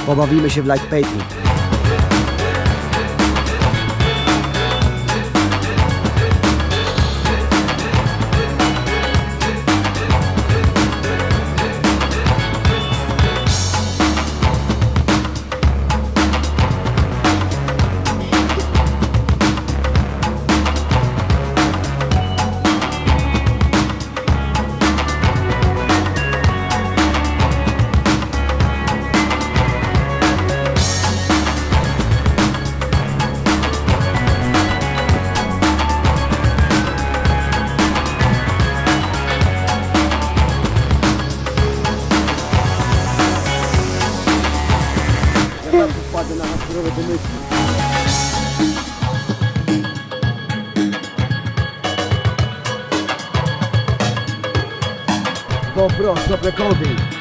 Pobawimy się w light painting. Wpadę na hastrowe pomysły. GoPro, stop recording.